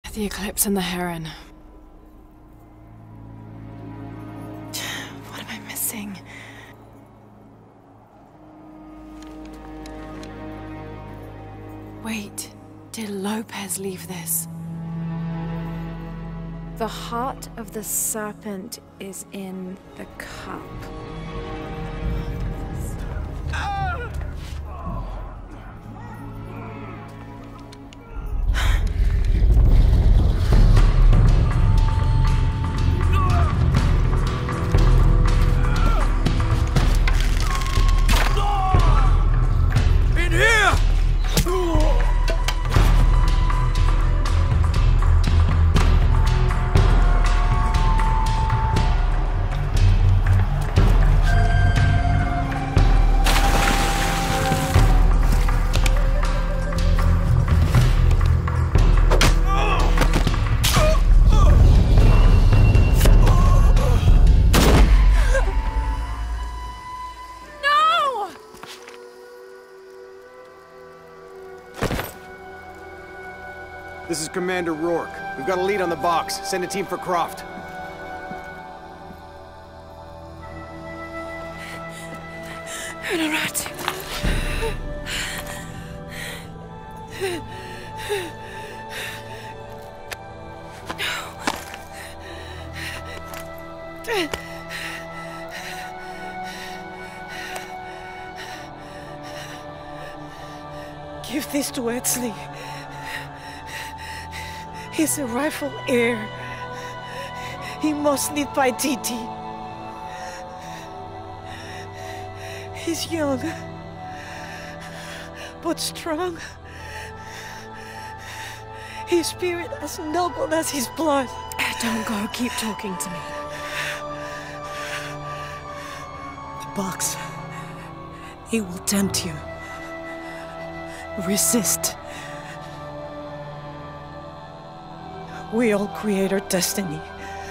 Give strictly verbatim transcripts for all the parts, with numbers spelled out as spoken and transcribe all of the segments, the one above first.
The Eclipse and the Heron. What am I missing? Wait, did Lopez leave this? The heart of the serpent is in the cup. This is Commander Rourke. We've got a lead on the box. Send a team for Croft. All right. Give this to Edsley. He's a rightful heir. He must live by duty. He's young, but strong. His spirit as noble as his blood. Don't go, keep talking to me. The box, it will tempt you. Resist. We all create our destiny.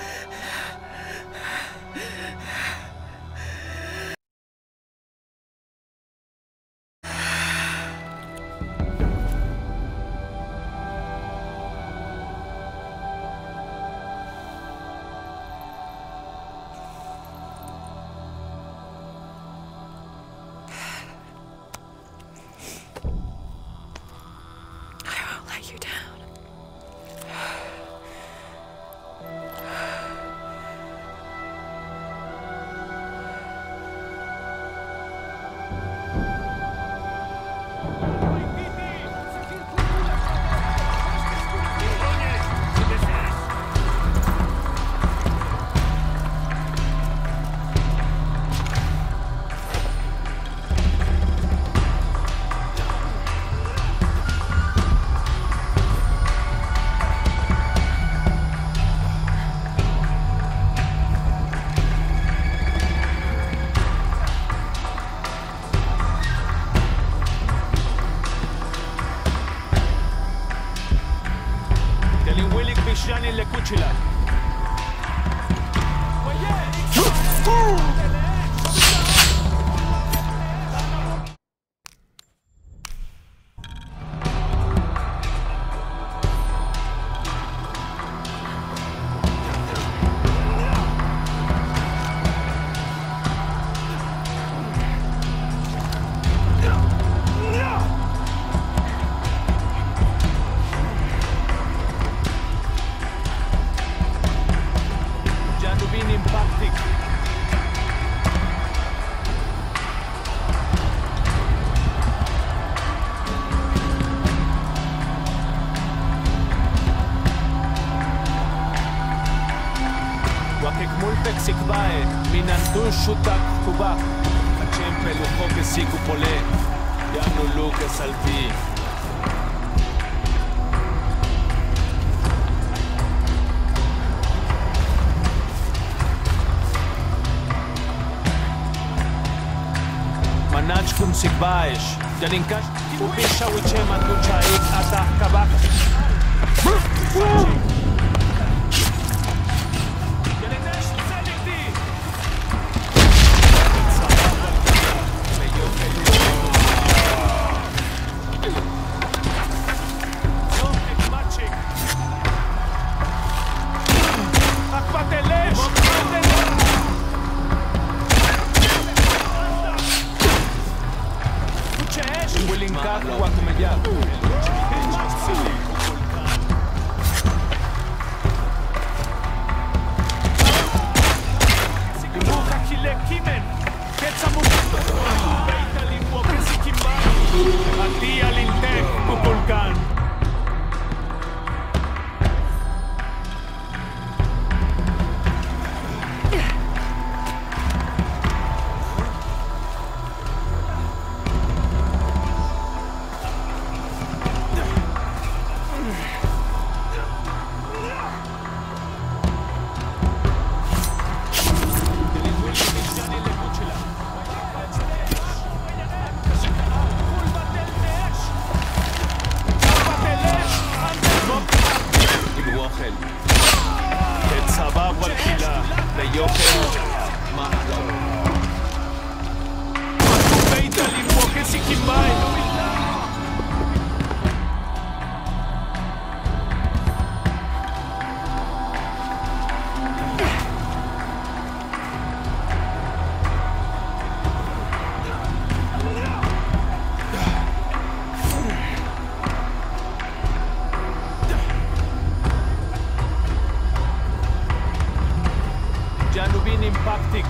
I won't let you down. Shani le cucila. Sikbae, minandun shutak kubak, achempe lujo que sikupole, ya no luke salpi. Manach kun sikbaesh, janinkash, upisha wichema tuchait ata kabak. ישראל. את צבא ולקילה ליוקר מחלו. Veita l'infuoco si chimbai. Janubin impactic.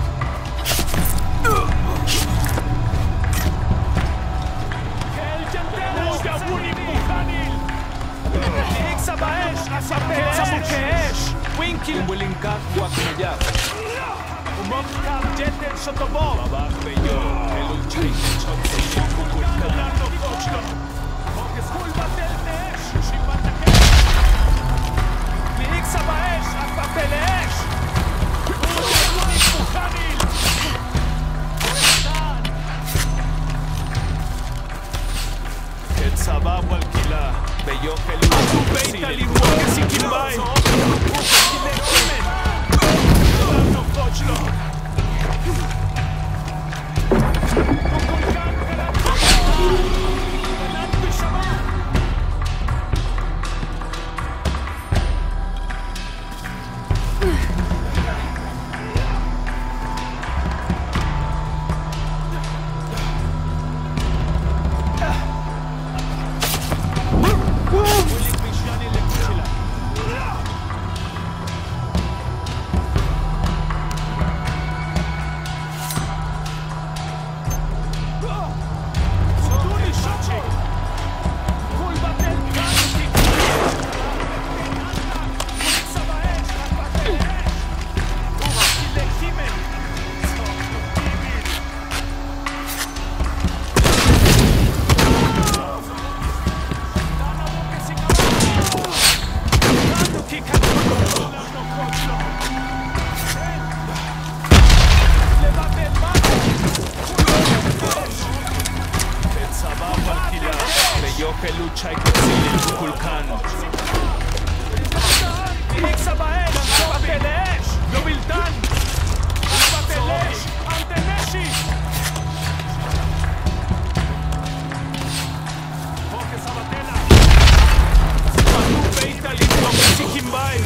ווינקל ולינקק וואקניה ומוקקר ג'טל שוטובו בבח ביו אלו צ'ייק צ'וטסי קוקול קלאנו קוצ'לו פוקס קול בטל נאש שיבת הקש לאיקסה באש אקפפל אש ווינק מוכניל את צבא ולקילה ביוקל ובית הלימון סיקימאי lucha y consigue el vulcano. Ixa baesh, Batelesh, Nobiltan, Batelesh, Anteneshi. Porque Sabatena. Manu Beita Lindo Sikimbai.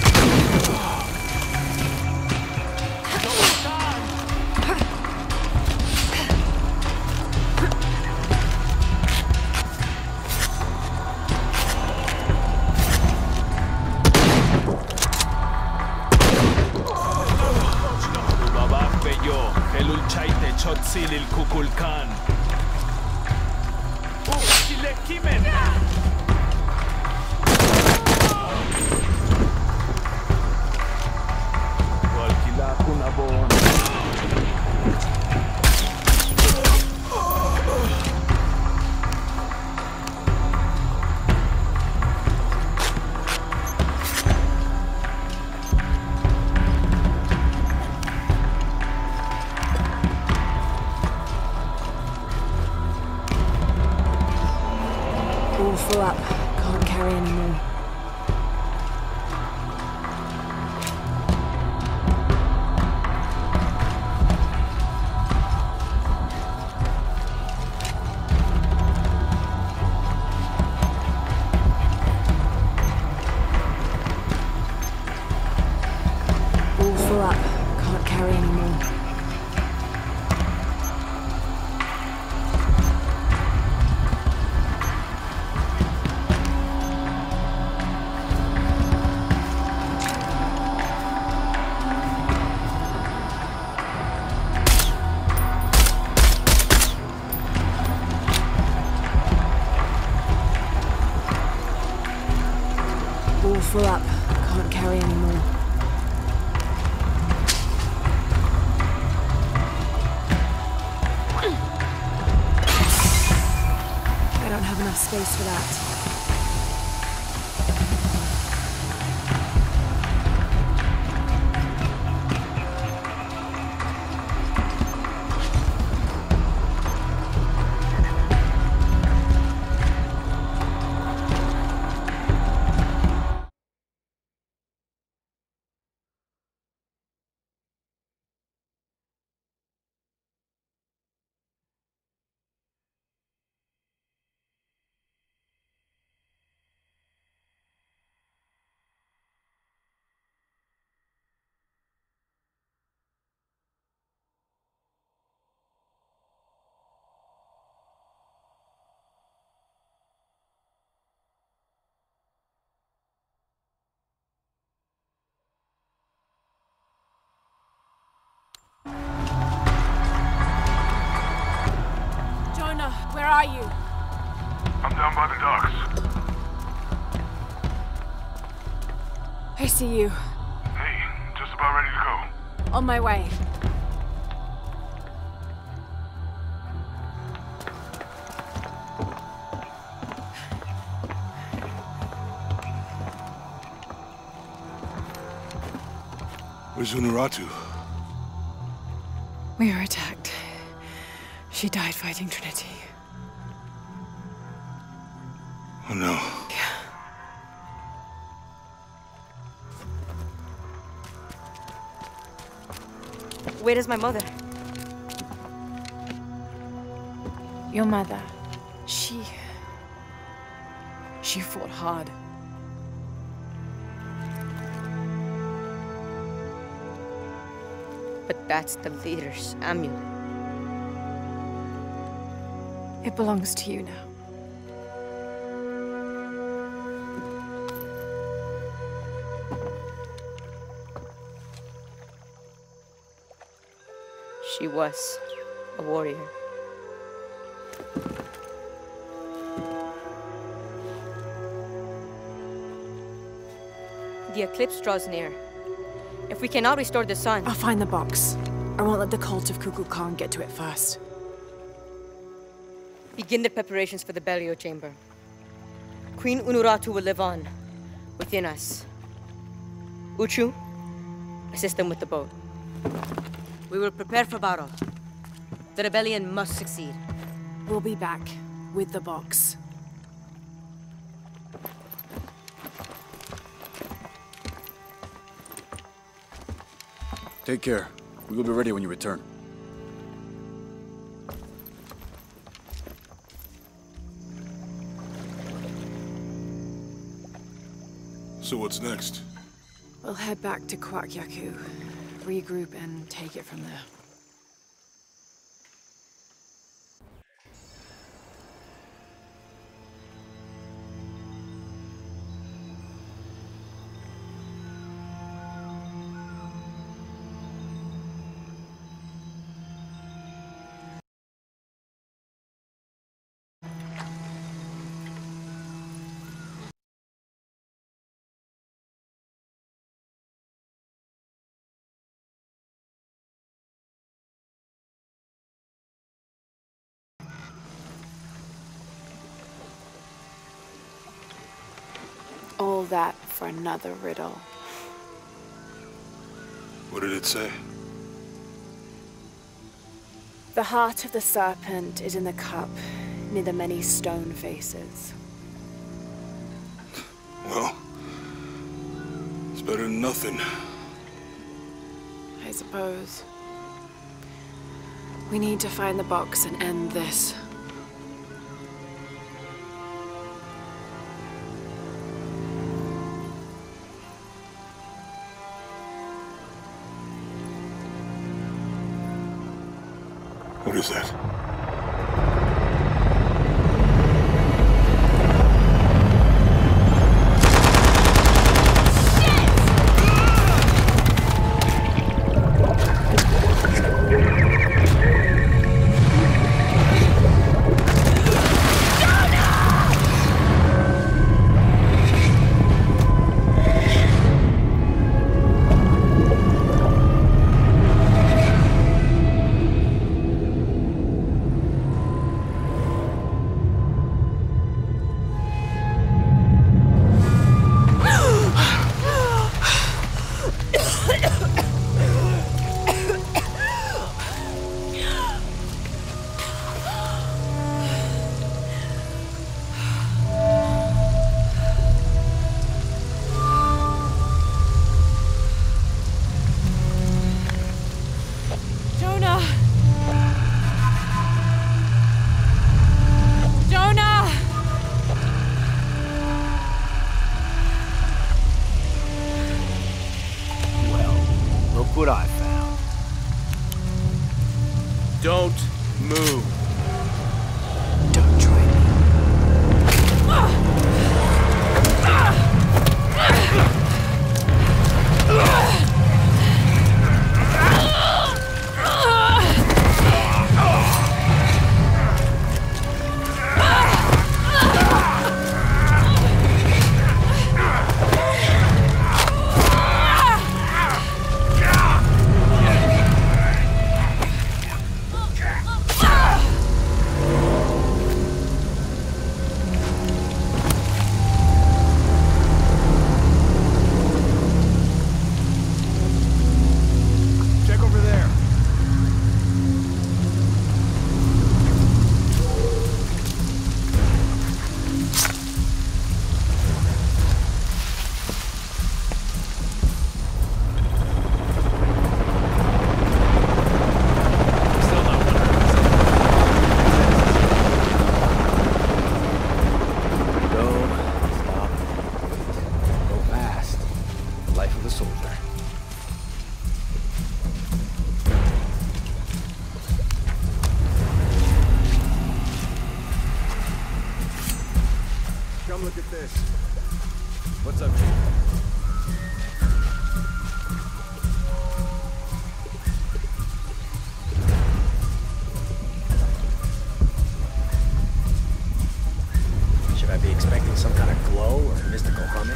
Chotsil el Kukulkan. Ukile Kimen. Walkila Kunabon. All full up. Can't carry anymore. All full up. Can't carry anymore. All full up. Can't carry anymore. I don't have enough space for that. are you? I'm down by the docks. I see you. Hey, just about ready to go. On my way. Where's Unuratu? We were attacked. She died fighting Trinity. Oh no. Where is my mother? Your mother. She... She fought hard. But that's the leader's amulet. It belongs to you now. She was a warrior. The eclipse draws near. If we cannot restore the sun... I'll find the box. I won't let the cult of Kukulkan Khan get to it first. Begin the preparations for the burial chamber. Queen Unuratu will live on, within us. Uchu, assist them with the boat. We will prepare for battle. The rebellion must succeed. We'll be back with the box. Take care. We will be ready when you return. So what's next? We'll head back to Kwakyaku, regroup and take it from there. All that for another riddle. What did it say? The heart of the serpent is in the cup, near the many stone faces. Well, it's better than nothing. I suppose. We need to find the box and end this. What is that? What I found. Don't move. Don't try me. soldier. Come look at this. What's up, Chief? Should I be expecting some kind of glow or mystical humming?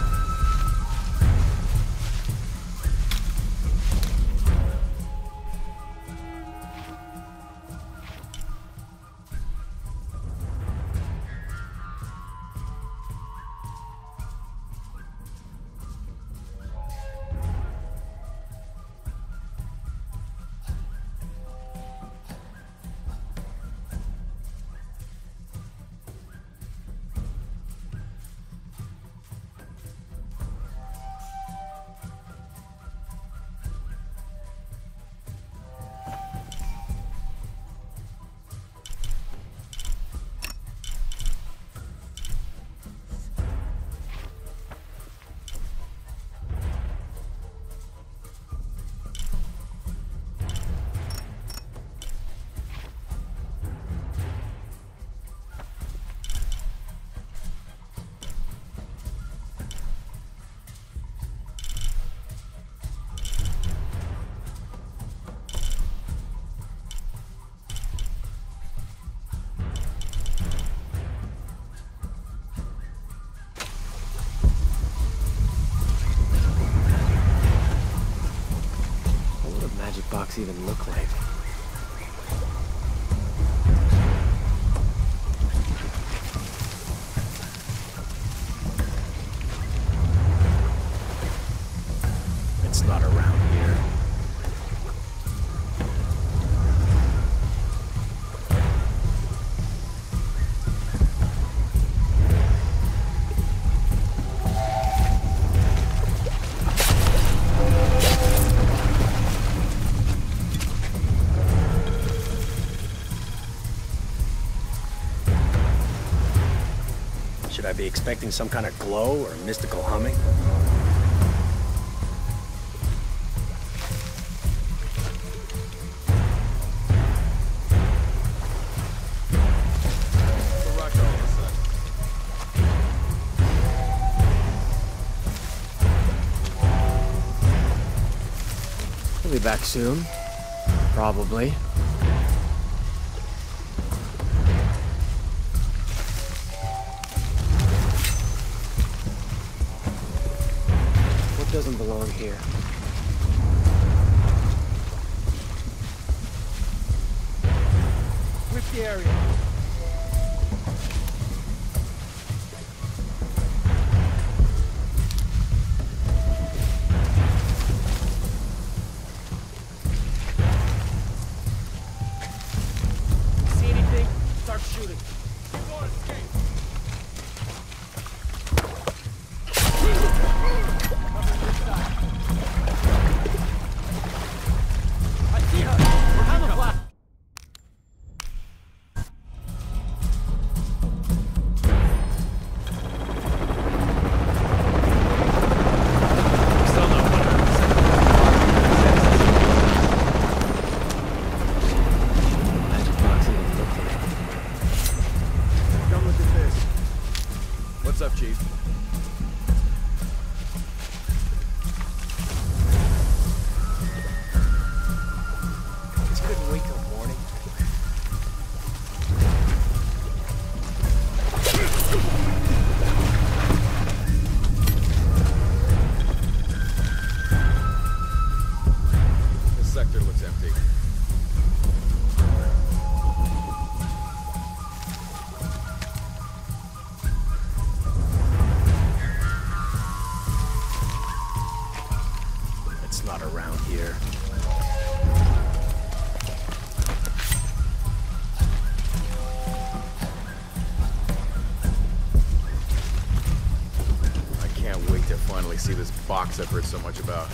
Box even look like? It's not around here. Should I be expecting some kind of glow or mystical humming? He'll be back soon. Probably. Doesn't belong here. Whip the area. See anything? Start shooting. Don't escape. What's up, Chief? Just couldn't wait till morning. This sector looks empty. Not around here. I can't wait to finally see this box I've heard so much about.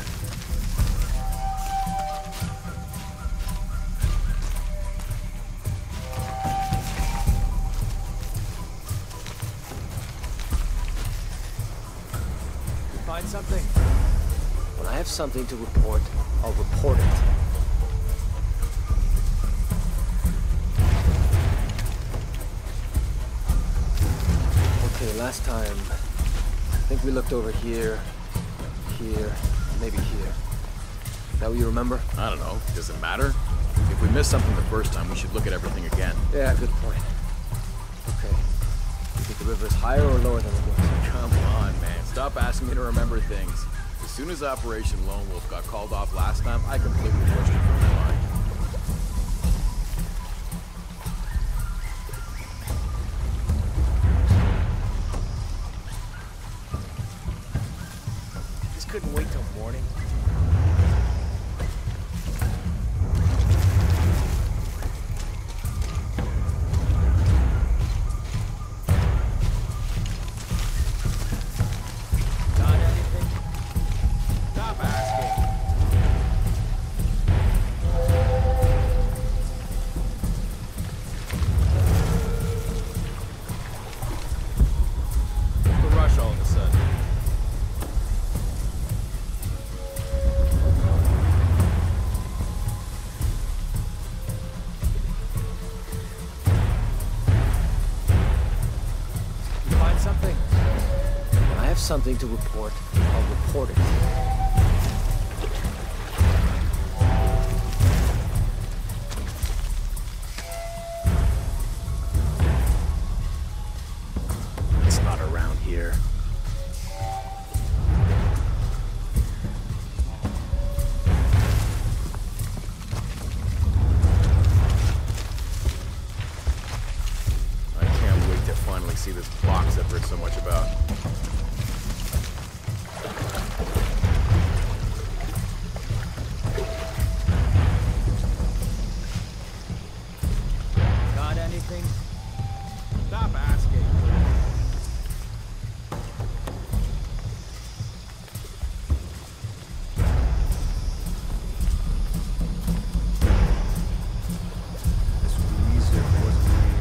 You find something? When I have something to report, I'll report it. Okay, last time, I think we looked over here, here, maybe here. Is that what you remember? I don't know. Does it matter? If we missed something the first time, we should look at everything again. Yeah, good point. Okay. You think the river is higher or lower than it was? Come on, man. Stop asking me to remember things. As soon as Operation Lone Wolf got called off last time, I completely pushed it from my mind. Just couldn't wait till morning. Something to report, I'll report it. It's not around here. I can't wait to finally see this box I've heard so much about. Stop asking. This Weezer wasn't real.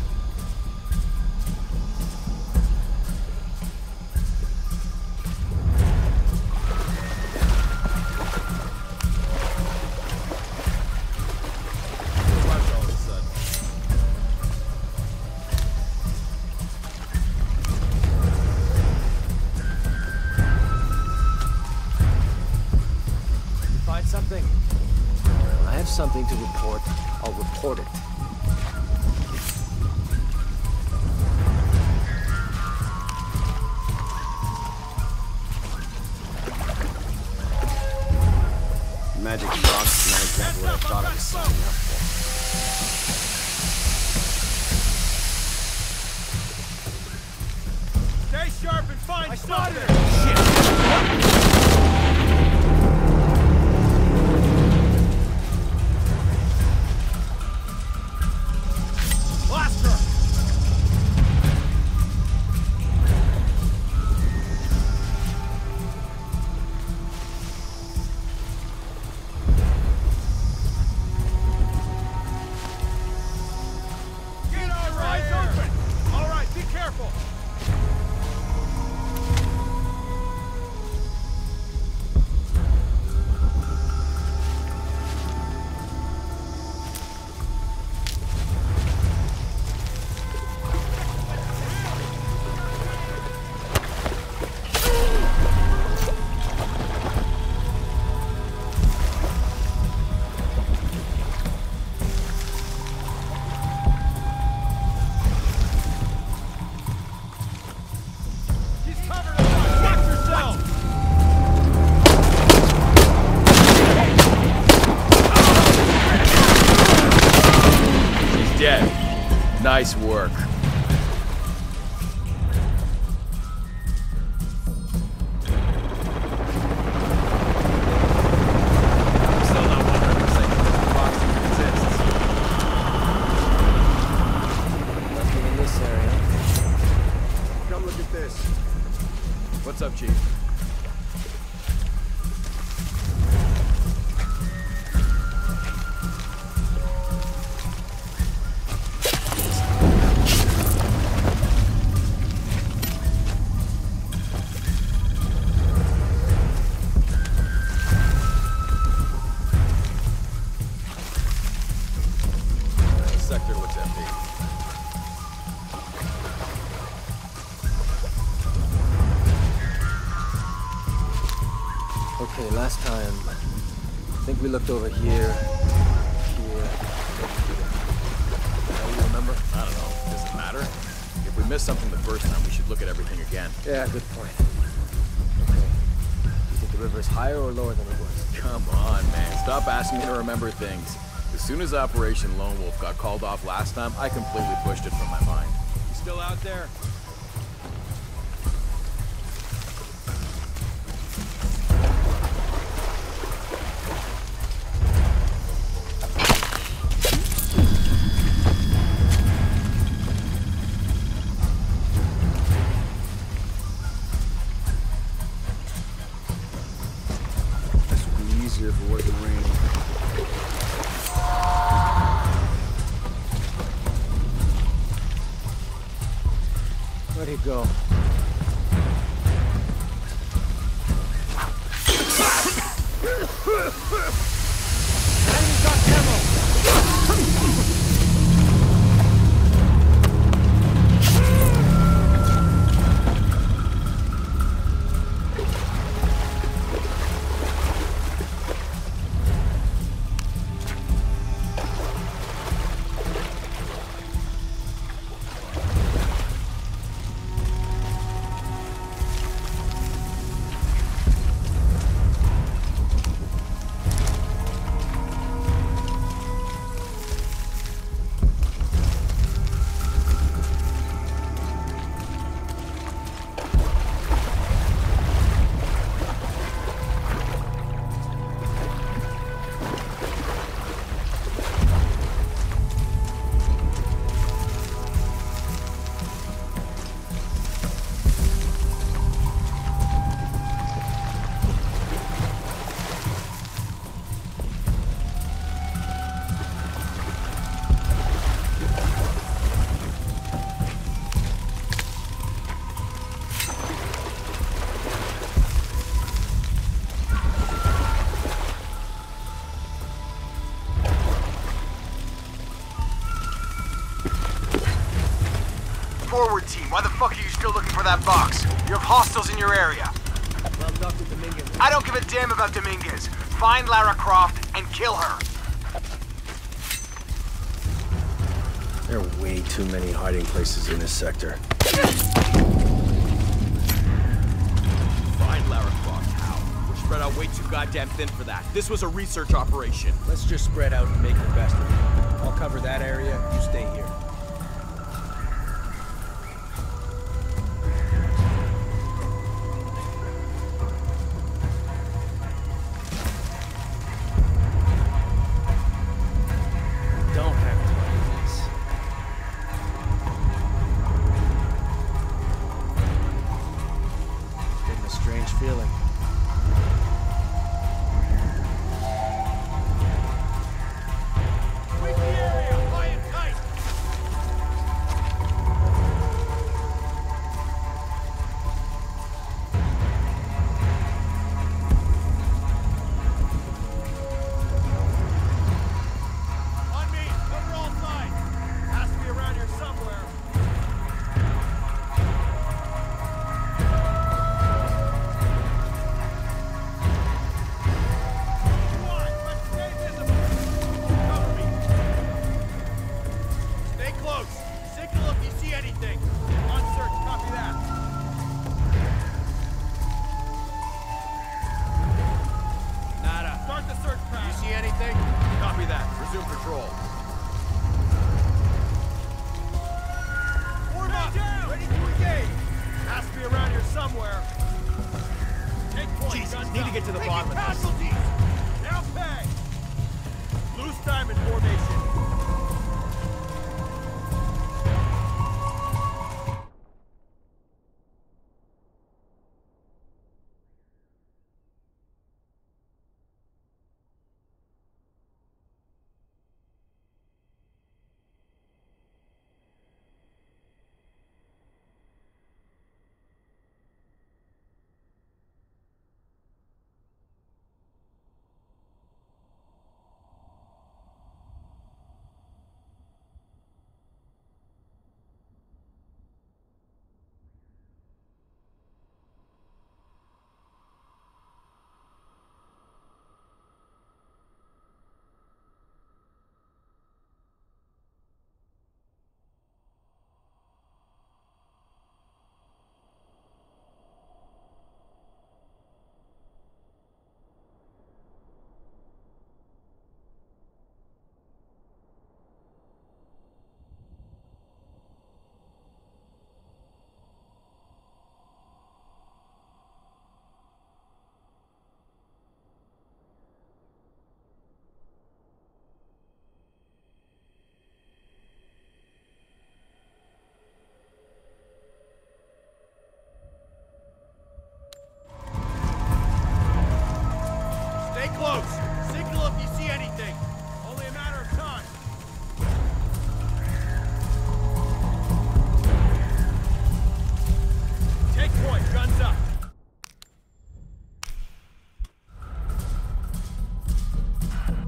Rush all of a sudden. Find something. When I have something to report, I'll report it. Magic box is not exactly what I thought I was signing up for. Stay sharp and find something. Shit. Okay, last time, I think we looked over here, here, How do you remember? I don't know. Does it matter? If we missed something the first time, we should look at everything again. Yeah, good point. Okay. Do you think the river is higher or lower than it was? Come on, man. Stop asking me to remember things. As soon as Operation Lone Wolf got called off last time, I completely pushed it from my mind. You still out there? Easier if it wasn't raining. Where'd he go? Forward team, why the fuck are you still looking for that box? You have hostiles in your area. Well, Doctor Dominguez. I don't give a damn about Dominguez. Find Lara Croft and kill her. There are way too many hiding places in this sector. Find Lara Croft. How? We're spread out way too goddamn thin for that. This was a research operation. Let's just spread out and make the best of it. I'll cover that area, you stay here. Feeling. Sweep the area! High and tight! On me! Cover all sides! Has to be around here somewhere. Anything. On search, copy that. Nada. Start the search pattern. You see anything? Copy that. Resume patrol. Form up. Down. Ready to engage. Has to be around here somewhere. Take point. Jesus, need to get to the bottom of this. Casualties. Now pay. Lose time in formation.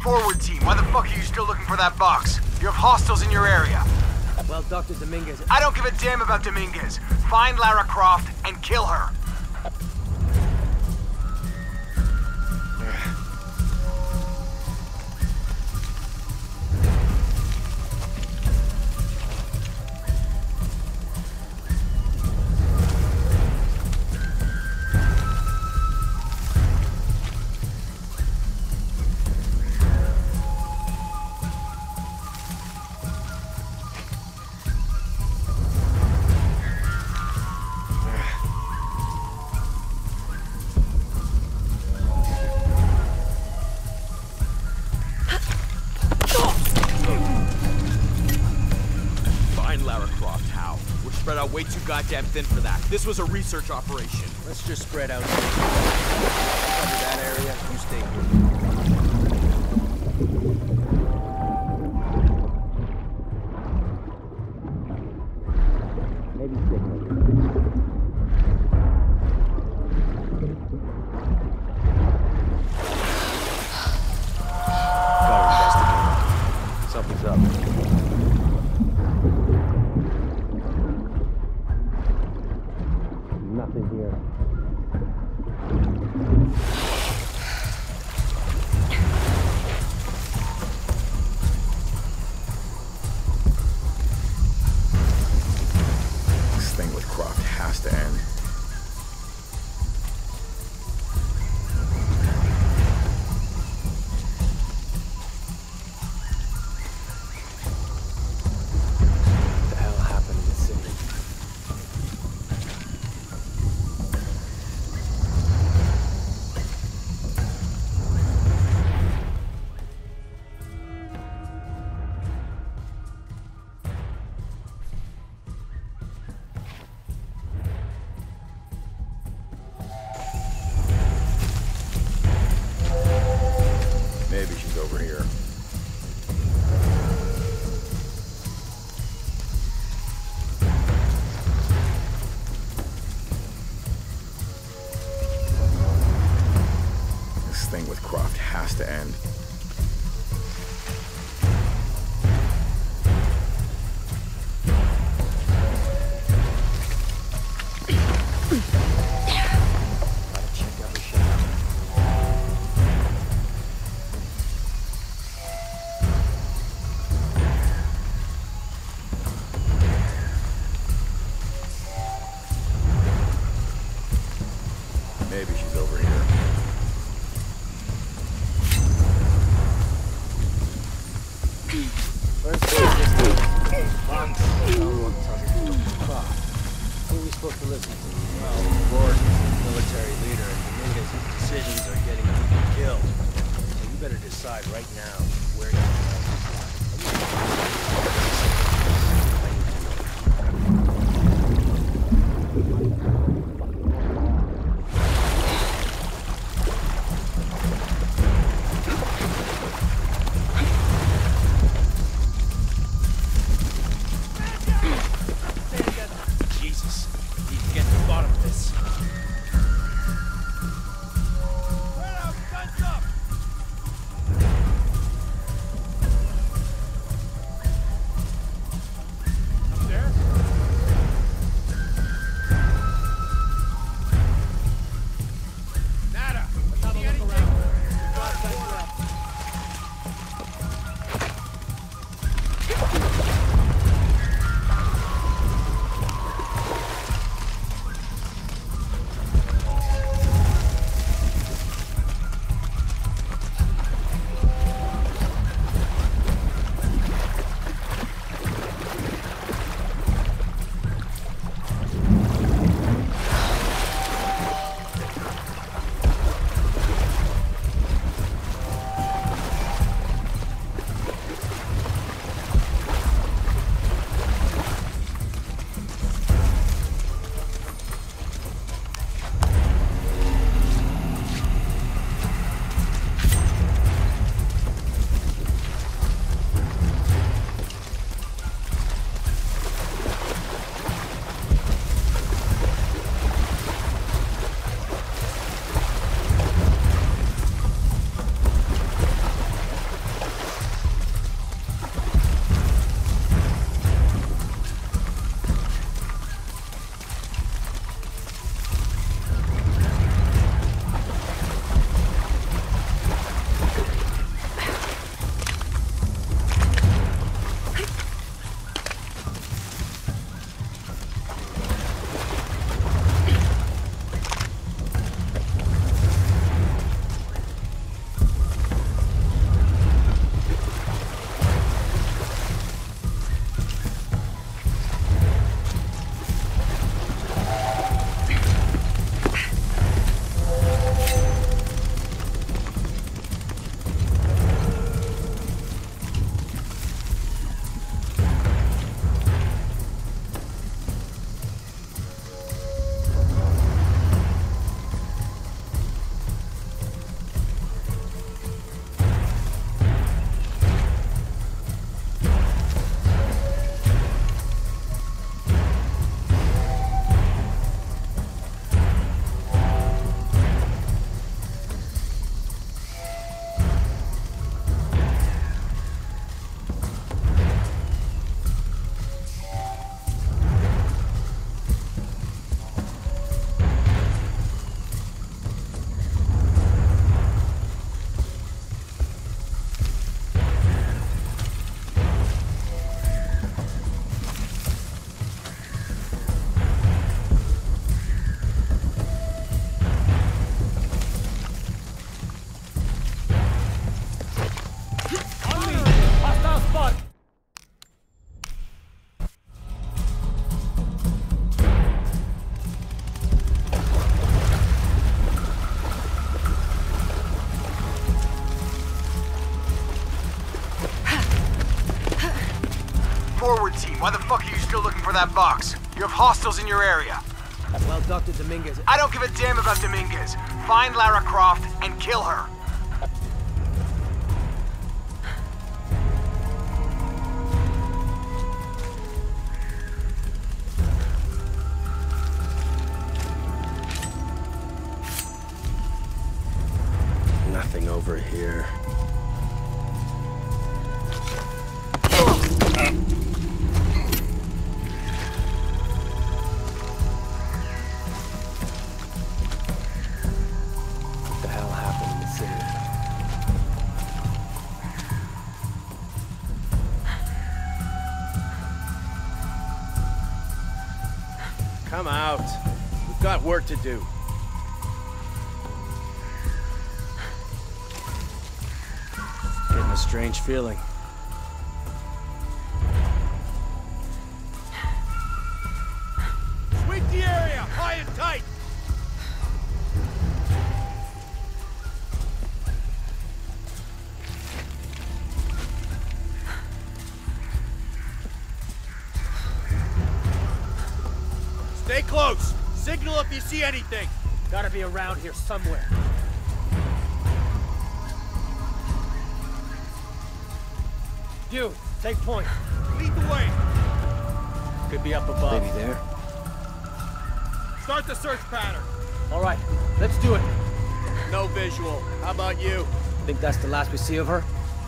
Forward team, why the fuck are you still looking for that box? You have hostiles in your area. Well, Doctor Dominguez... I don't give a damn about Dominguez. Find Lara Croft and kill her. Way too goddamn thin for that. This was a research operation. Let's just spread out. Cover that area, you stay here. Maybe signal. Gotta investigate. Something's up. Nothing here. This thing with Croft has to end. What the hell happened in the city? Maybe she's over here. This thing with Croft has to end. Maybe she's over here. First business to Bonds. Who are we supposed to listen to? Well, Gordon, military leader, and Dominguez's decisions are getting people killed. So you better decide right now where you Jesus, need to get to the bottom of this. why the fuck are you still looking for that box? You have hostiles in your area. Well, Doctor Dominguez... I don't give a damn about Dominguez. Find Lara Croft and kill her. Nothing over here. What the hell happened in the city? Come out. We've got work to do. Getting a strange feeling. Sweep the area, high and tight. Stay close. Signal if you see anything. Gotta be around here somewhere. You, take point. Lead the way. Could be up above. Maybe there? Start the search pattern. All right, let's do it. No visual. How about you? Think that's the last we see of her?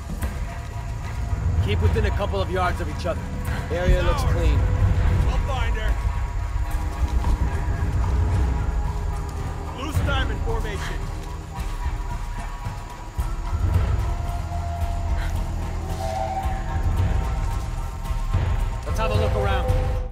Keep within a couple of yards of each other. Area looks clean. We'll find her. Loose diamond formation. Let's have a look around.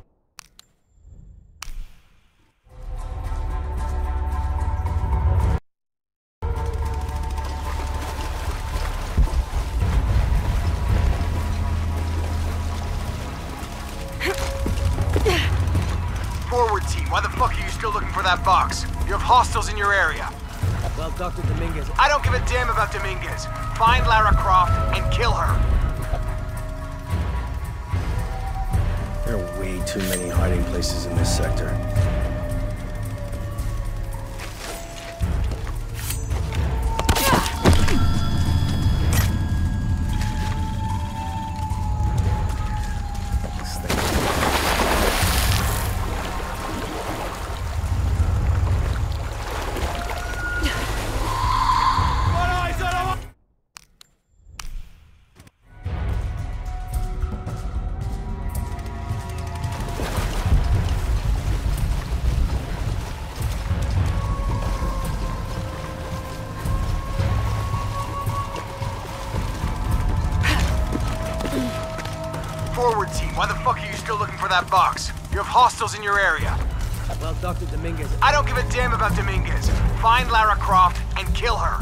Forward team, why the fuck are you still looking for that box? You have hostiles in your area. Well, Doctor Dominguez... I don't give a damn about Dominguez. Find Lara Croft and kill her. There are way too many hiding places in this sector. Forward team, why the fuck are you still looking for that box? You have hostiles in your area. Well, Doctor Dominguez... I don't give a damn about Dominguez. Find Lara Croft and kill her.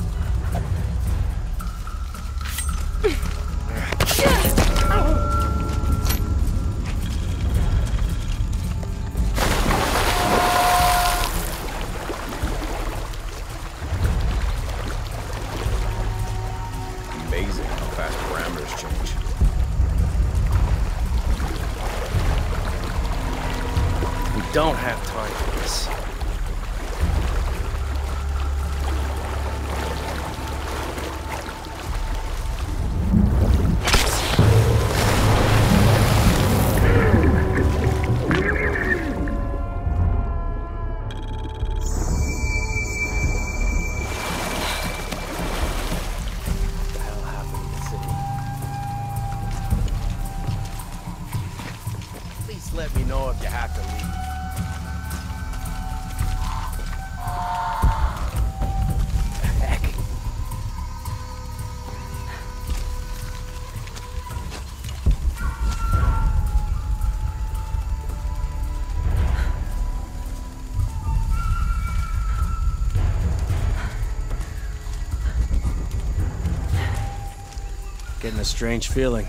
Amazing how fast parameters change. We don't have time for this. What the hell happened in the city? Please let me know if you have to leave. Getting a strange feeling.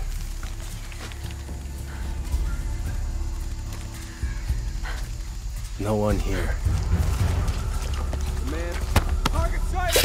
No one here. Man, target sighted!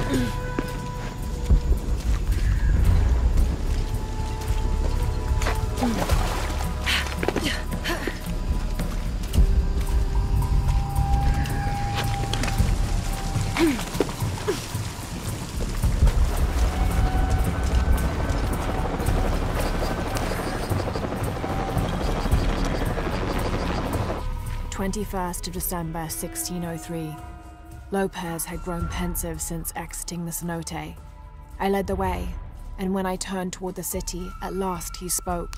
twenty-first of December, sixteen oh three. Lopez had grown pensive since exiting the cenote. I led the way, and when I turned toward the city, at last he spoke.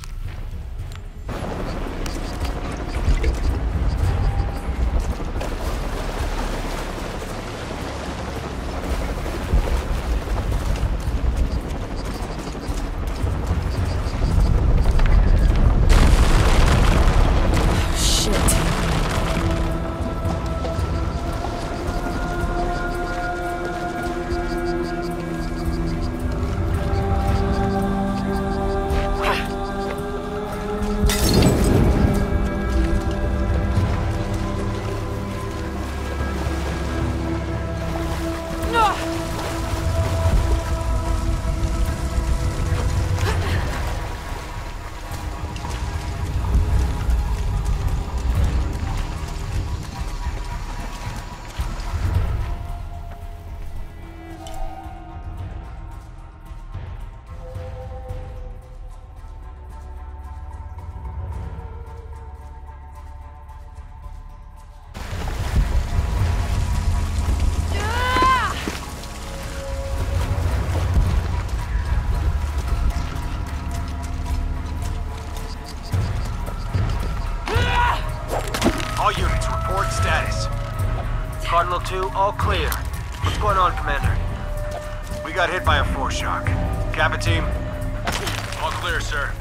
All units, report status. Cardinal two, all clear. What's going on, Commander? We got hit by a force shock. Kappa team? All clear, sir.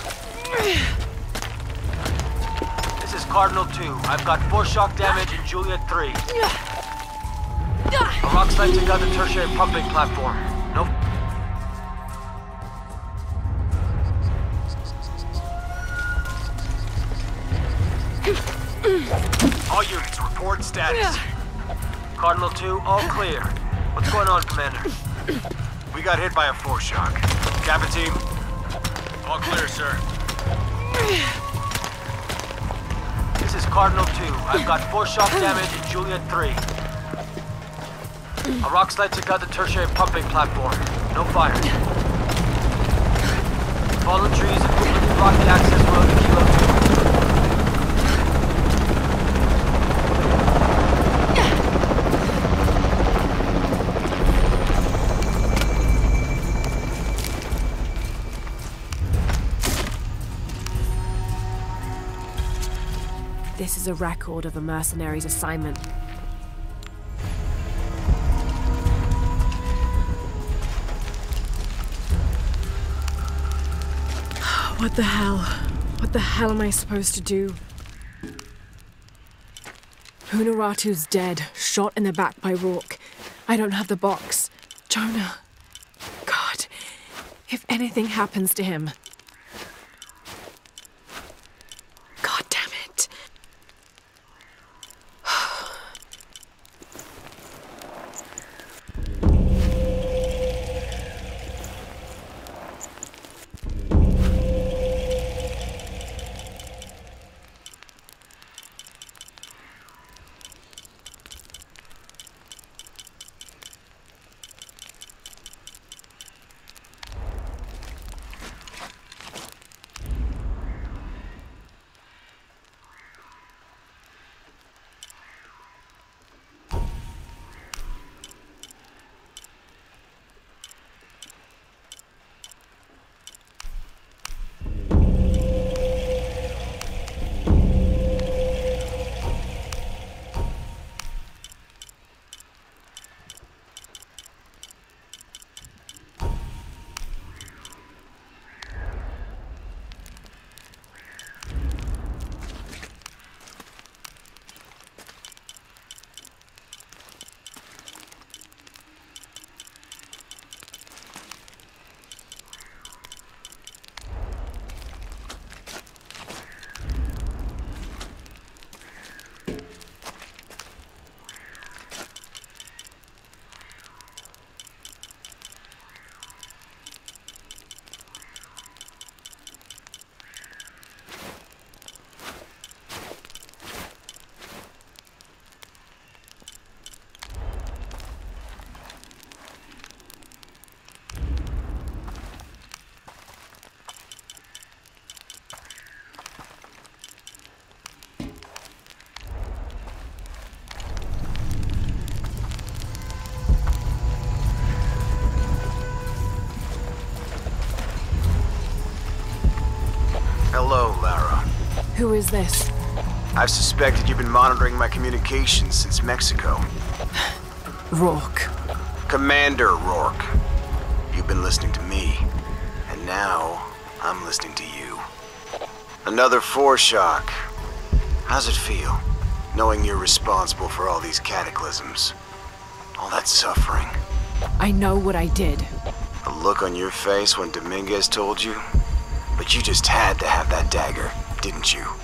This is Cardinal two. I've got force shock damage in Juliet three. A rock slide took out the tertiary pumping platform. No. All units, report status. Cardinal two, all clear. What's going on, Commander? We got hit by a force shock. Kappa team? All clear, sir. This is Cardinal two. I've got force shock damage in Juliet three. A rock slide took out the tertiary pumping platform. No fire. Fallen trees and movement block the access road to Kilo two. This is a record of a mercenary's assignment. What the hell? What the hell am I supposed to do? Hunaratu's dead, shot in the back by Rourke. I don't have the box. Jonah. God, if anything happens to him. God damn it. Who is this? I've suspected you've been monitoring my communications since Mexico. Rourke. Commander Rourke. You've been listening to me, and now I'm listening to you. Another foreshock. How's it feel, knowing you're responsible for all these cataclysms? All that suffering? I know what I did. The look on your face when Dominguez told you? But you just had to have that dagger, didn't you?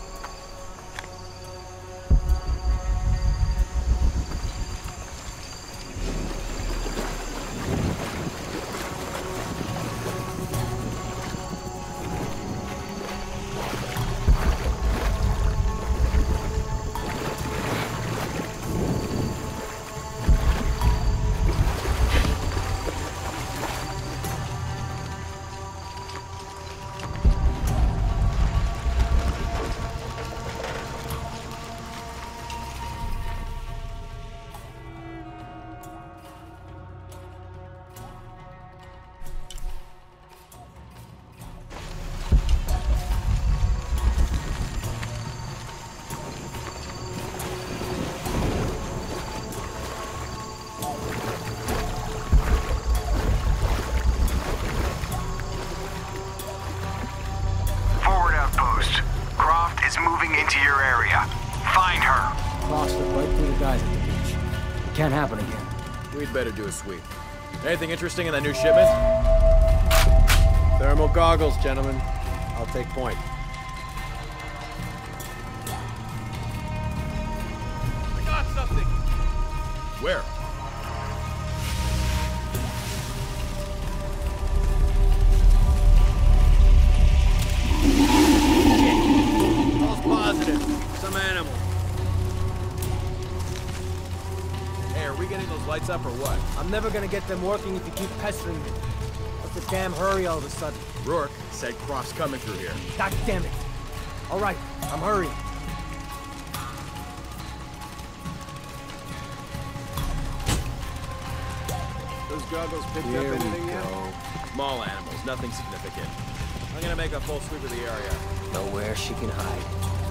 Can't happen again. We'd better do a sweep. Anything interesting in that new shipment? Thermal goggles, gentlemen. I'll take point. I got something! Where? False positive. Some animal. Are we getting those lights up or what? I'm never gonna get them working if you keep pestering me. What's the damn hurry all of a sudden? Rourke said Croft's coming through here. God damn it. All right, I'm hurrying. Those goggles picked Here up we anything yet? go. Small animals, nothing significant. I'm gonna make a full sweep of the area. Nowhere she can hide.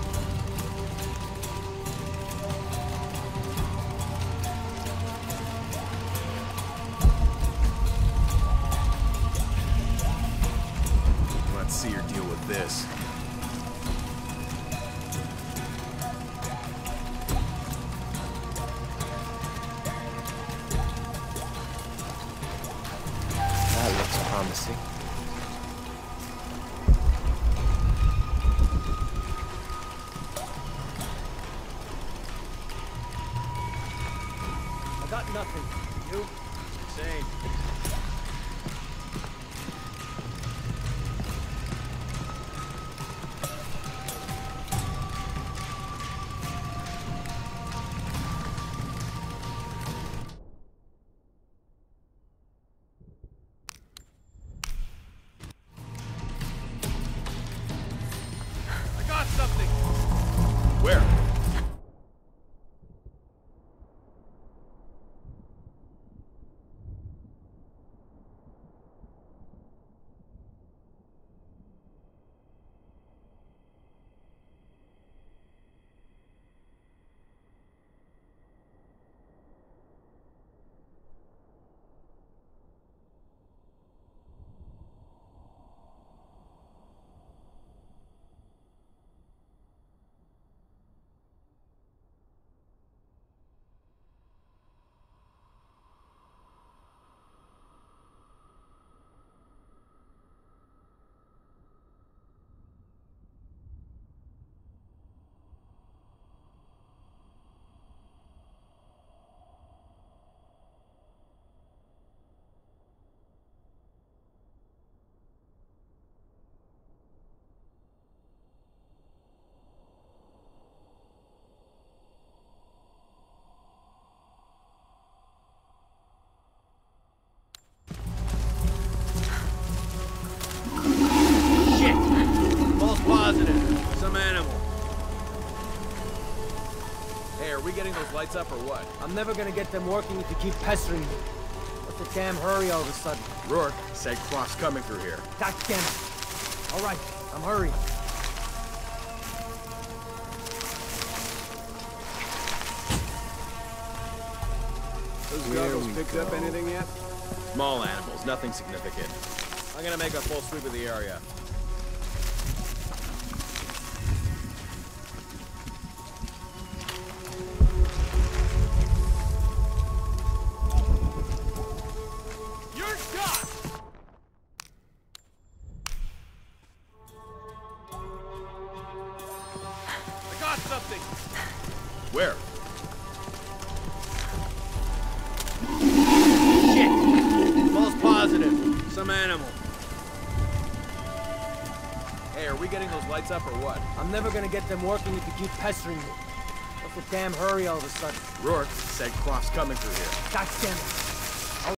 Let's see her deal with this. That looks promising. I got nothing. You? Same. Something. Where? Positive. Some animal. Hey, are we getting those lights up or what? I'm never gonna get them working if you keep pestering me. What's the damn hurry all of a sudden? Rourke said Croft's coming through here. God damn it. All right, I'm hurrying. Those Here goggles we picked go. up anything yet? Small animals, nothing significant. I'm gonna make a full sweep of the area. You're shot! I got something! Where? Shit! False positive. Some animal. Hey, are we getting those lights up or what? I'm never gonna get them working if you keep pestering me. What's the damn hurry all of a sudden? Rourke said Croft's coming through here. God damn it.